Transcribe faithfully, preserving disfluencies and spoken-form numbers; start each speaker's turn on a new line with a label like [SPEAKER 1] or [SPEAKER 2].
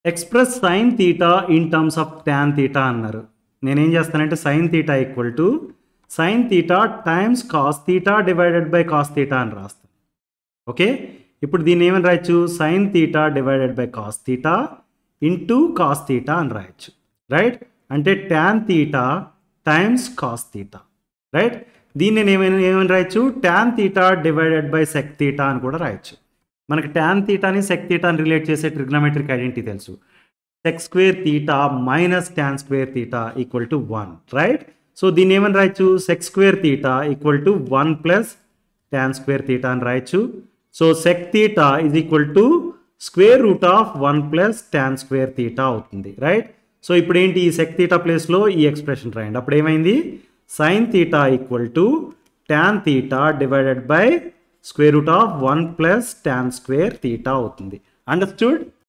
[SPEAKER 1] Express sine theta in terms of tan theta అన్నారు. నేనేం చేస్తానంటే sine theta equal to sine theta times cos theta divided by cos theta అని రాస్తాను. Okay, ఇప్పుడు దీన్ని ఏమని రాయొచ్చు? Sine theta divided by cos theta into cos theta అని రాయొచ్చు. రైట్, అంటే tan theta times cos theta. Right, దీన్ని నేను ఏమైనా ఏమని రాయొచ్చు? Tan theta divided by sec theta అని కూడా రాయొచ్చు. మనకి ట్యాన్ థీటాని సెక్ థీటాని రిలేట్ చేసే ట్రిగ్నోమెట్రిక్ ఐడెంటిటీ తెలుసు. Sec square theta minus tan square theta equal to one. Right, so దీన్ని ఏమని రాయొచ్చు? Sec square theta equal to one plus tan square theta అని రాయొచ్చు. So sec theta is equal to square root of one plus tan square theta అవుతుంది. Right, so ఇప్పుడు ఏంటి? ఈ check theta ప్లేస్లో ఈ ఎక్స్ప్రెషన్ రాయండి. అప్పుడు ఏమైంది? Sine theta equal to tan theta divided by square root of one plus tan square theta అవుతుంది. అండర్స్టూడ్?